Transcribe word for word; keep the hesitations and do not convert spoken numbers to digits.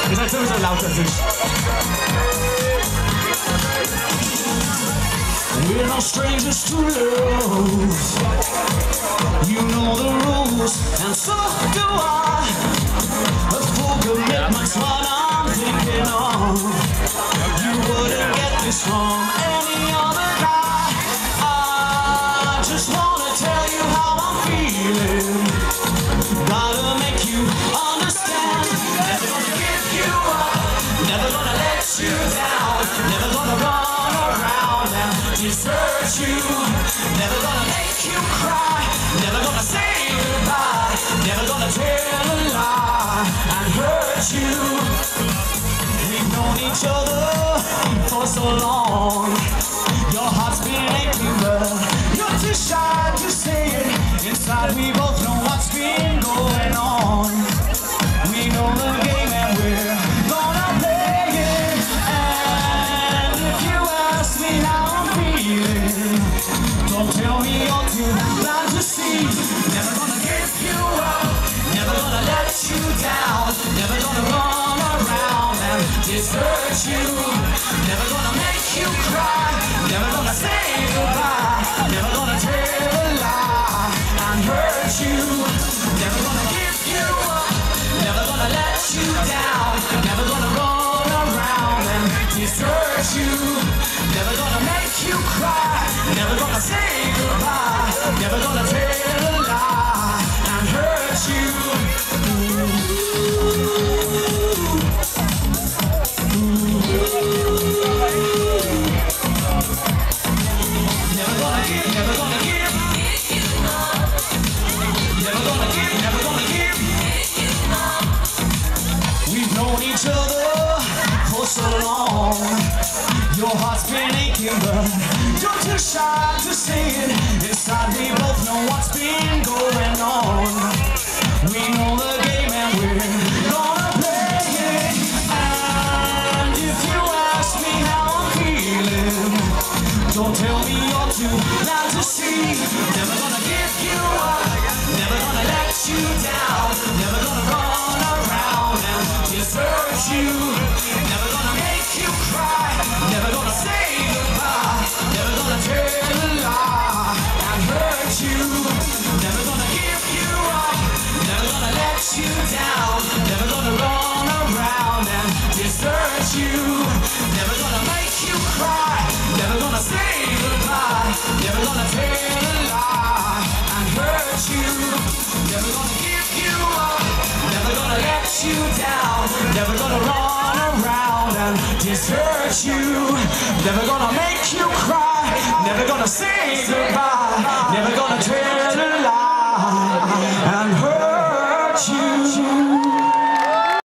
Ihr seid sowieso laut natürlich. We're no strangers to love. You know the rules, and so do I. A full commitment's what I'm thinking of. You wouldn't get this from any other guy. I just wanna tell you how I'm feeling. Gotta make you understand. Never gonna give you up. Never gonna let you down. Never gonna run around and desert you. Never gonna make you cry. Never gonna say goodbye. Never gonna tell a lie and hurt you. We've known each other for so long. Your heart's been aching, but you're too shy to say it. Inside we both know what's been going on. We know the game and we're gonna play it. And if you ask me how I'm feeling, don't tell me you're too blind to see. Never gonna give you up. Never gonna let you down. Never gonna run around and desert you. Never gonna make you cry. Never gonna say goodbye. Never gonna tell a lie and hurt you. Never gonna give you up. Never gonna let you down. Never gonna run around and desert you. Never gonna make you cry. Never gonna say goodbye. Never gonna tell a lie and hurt you. Never gonna give, never gonna give. Never gonna give, never gonna give. We've known each other for so long. Your heart's been aching, but you're too shy to say it. Inside we both know what's been going on. We know the game and we're gonna play it. And if you ask me how I'm feeling, don't tell me you're too loud to see. Never gonna give you up. Never gonna let you down. Never gonna run around and desert you. Never gonna make you cry. Never gonna say goodbye. Never gonna tell a lie and hurt you. Never gonna give you up. Never gonna let you down. Never gonna run around and desert you. Never gonna make you cry. Never gonna say goodbye. Never gonna tell a lie and hurt you. Never gonna give you up. Never gonna let you down. Never gonna run around and desert you. Never gonna make you cry. Never gonna say goodbye. Never gonna tell